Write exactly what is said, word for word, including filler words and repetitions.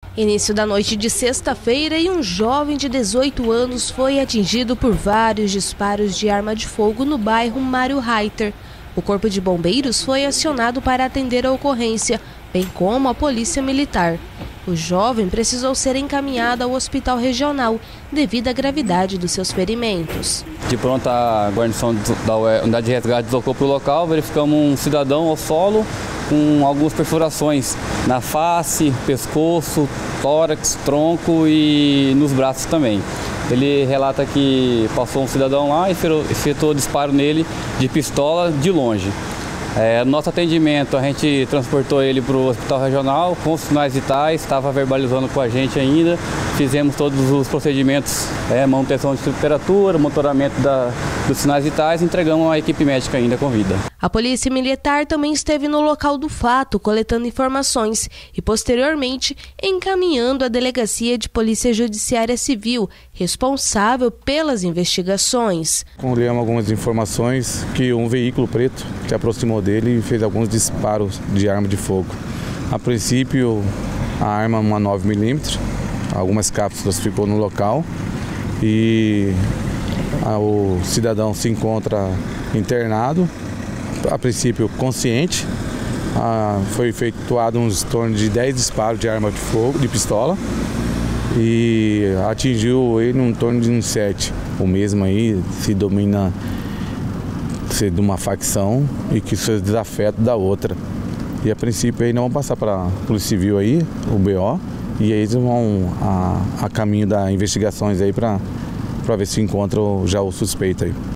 Início da noite de sexta-feira e um jovem de dezoito anos foi atingido por vários disparos de arma de fogo no bairro Mário Reiter. O Corpo de Bombeiros foi acionado para atender a ocorrência, bem como a Polícia Militar. O jovem precisou ser encaminhado ao hospital regional devido à gravidade dos seus ferimentos. De pronto, a guarnição da unidade de resgate deslocou para o local, verificamos um cidadão ao solo com algumas perfurações na face, pescoço, tórax, tronco e nos braços também. Ele relata que passou um cidadão lá e efetuou disparo nele de pistola de longe. É, nosso atendimento, a gente transportou ele para o hospital regional com os sinais vitais, estava verbalizando com a gente ainda, fizemos todos os procedimentos, é, manutenção de temperatura, monitoramento da, dos sinais vitais e entregamos a equipe médica ainda com vida. A Polícia Militar também esteve no local do fato, coletando informações e, posteriormente, encaminhando a Delegacia de Polícia Judiciária Civil, responsável pelas investigações. Colhemos algumas informações que um veículo preto se aproximou dele e fez alguns disparos de arma de fogo. A princípio, a arma é uma nove milímetros, algumas cápsulas ficou no local e o cidadão se encontra internado, a princípio consciente. Ah, foi efetuado uns torno de dez disparos de arma de fogo, de pistola, e atingiu ele um torno de uns sete. O mesmo aí se domina ser de uma facção e que se desafeto da outra. E a princípio aí não vão passar para a Polícia Civil aí, o B O, e aí eles vão a, a caminho das investigações aí para para ver se encontram já o suspeito aí.